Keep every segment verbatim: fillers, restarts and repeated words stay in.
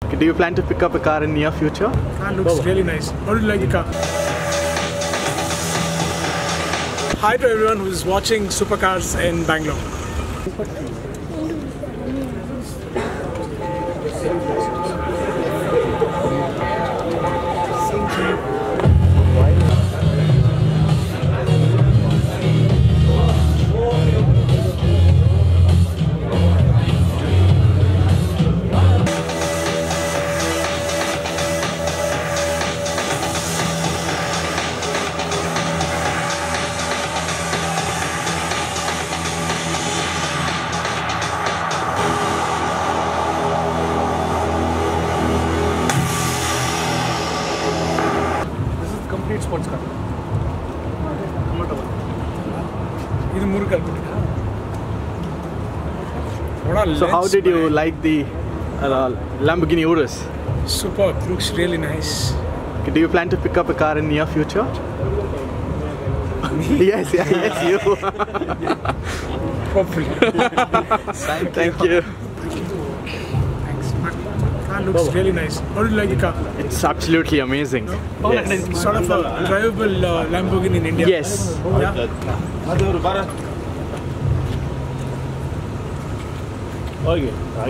Do you plan to pick up a car in near future? Car looks really nice. How do you like the car? Hi to everyone who is watching supercars in Bangalore. Complete sports car. So how did you like the uh, Lamborghini URUS? Super, looks really nice. Do you plan to pick up a car in near future? yes, yes, yes, you. Hopefully. Thank, Thank you. Thanks. Car looks really nice. How do you like the car? It's absolutely amazing. No? Yes. Sort of a drivable uh, Lamborghini in India. Yes. Yeah. Okay.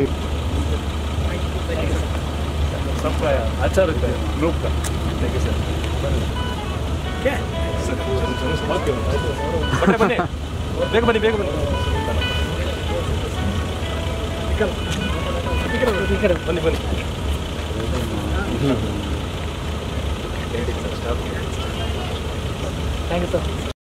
सब का अच्छा रहता है group का thank you sir क्या okay बने बने bag बने बेग बने निकल निकल निकल बने बने थैंक यू सर